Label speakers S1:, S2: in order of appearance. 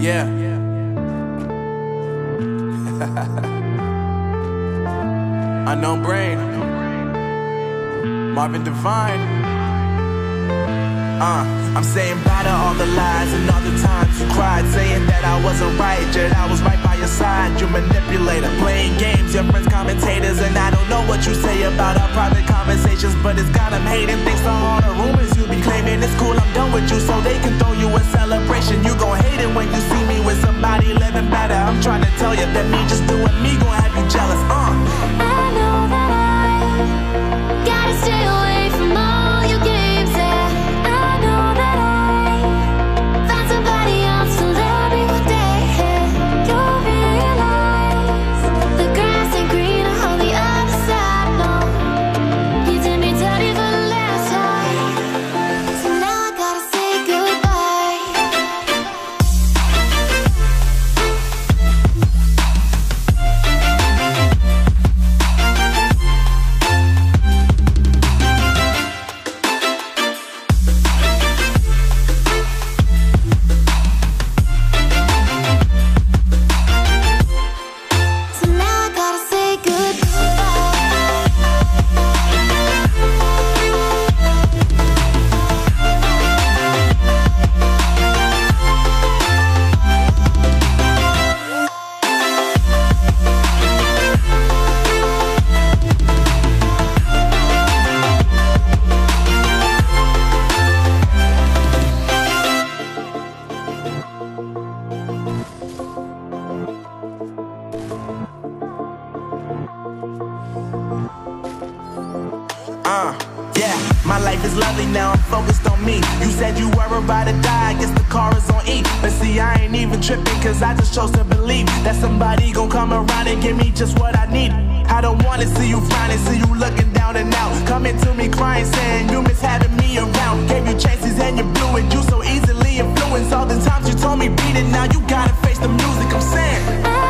S1: Yeah. Unknown Brain, Marvin Divine. I'm saying bye to all the lies and all the times you cried, saying that I wasn't right, yet I was right by your side. You manipulator, playing games, your friends commentators, and I don't know what you say about our private conversations, but it's got them hating. Thanks to all the rumors you be claiming. It's cool, I'm done with you, so they can throw you a celebration. You gon' hate it when you see me with somebody living better. I'm trying to tell you that me just doing me gon' have you jealous.
S2: I know that I gotta stay away from all your games, yeah. I know that I found somebody else to love me one day, yeah. You'll realize the grass ain't greener on the other side, no. You did me dirty for the last time, so now I gotta say goodbye. So now I gotta say
S1: Yeah, my life is lovely now, I'm focused on me. You said you were about to die, I guess the car is on E. But see, I ain't even tripping, cause I just chose to believe that somebody gon' come around and give me just what I need. I don't wanna see you frowning, see you looking down and out, coming to me crying, saying you miss having me around. Gave you chances and you blew it, you so easily influenced. All the times you told me beat it, now you gotta face the music, I'm saying